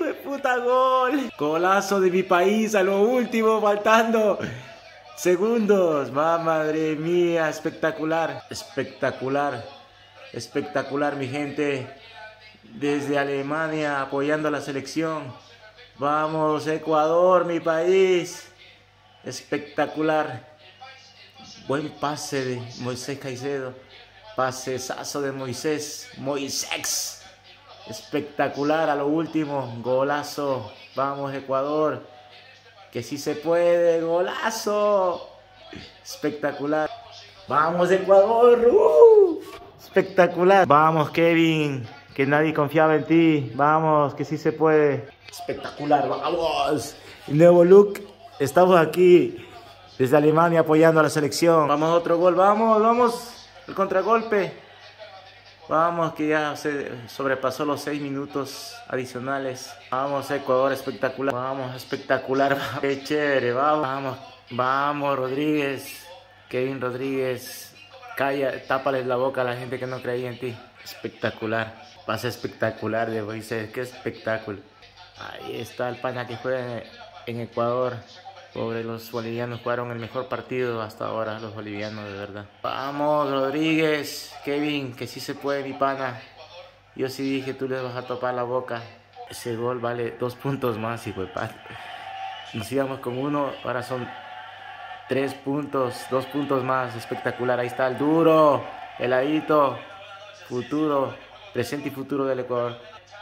hijo de puta, gol. Golazo de mi país a lo último, faltando segundos. Va, madre mía, espectacular. Espectacular. Espectacular, mi gente. Desde Alemania apoyando a la selección. Vamos, Ecuador, mi país. Espectacular. Buen pase de Moisés Caicedo. Pasesazo de Moisés. Moisés. Espectacular a lo último. Golazo. Vamos, Ecuador. Que sí se puede. Golazo. Espectacular. Vamos, Ecuador. Espectacular. Vamos, Kevin. Que nadie confiaba en ti. Vamos, que sí se puede. Espectacular. Vamos. Nuevo look. Estamos aquí desde Alemania apoyando a la selección. Vamos, otro gol. Vamos, vamos. El contragolpe. Vamos, que ya se sobrepasó los 6 minutos adicionales. Vamos, Ecuador, espectacular. Vamos, espectacular. Qué chévere, vamos. Vamos, vamos, Rodríguez. Kevin Rodríguez. Calla, tápales la boca a la gente que no creía en ti. Espectacular. Pase espectacular de Moisés. Qué espectáculo. Ahí está el pana que juega en Ecuador. Pobre, los bolivianos jugaron el mejor partido hasta ahora, los bolivianos, de verdad. Vamos, Rodríguez, Kevin, que sí se puede, mi pana. Yo sí dije, tú les vas a topar la boca. Ese gol vale 2 puntos más, hijo de pan. Nos íbamos con 1, ahora son 3 puntos, 2 puntos más. Espectacular, ahí está el duro, heladito, futuro, presente y futuro del Ecuador.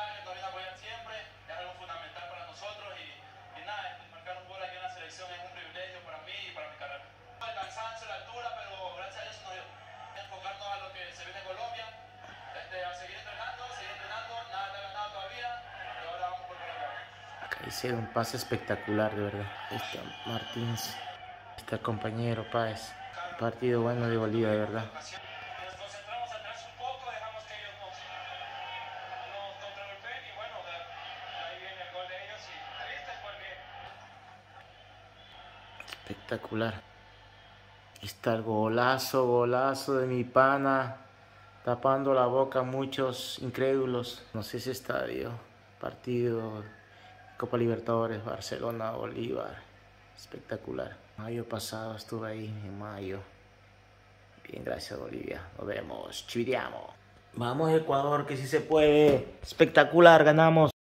Hicieron un pase espectacular, de verdad. Ahí está Martins, está el compañero Páez. Partido bueno de Bolivia, de verdad. Espectacular. Ahí está el golazo, golazo de mi pana. Tapando la boca a muchos incrédulos. No sé ese estadio. Partido Copa Libertadores, Barcelona, Bolívar. Espectacular. Mayo pasado estuve ahí, en mayo. Bien, gracias Bolivia. Nos vemos. Chividiamo. Vamos Ecuador, que sí se puede. Espectacular, ganamos.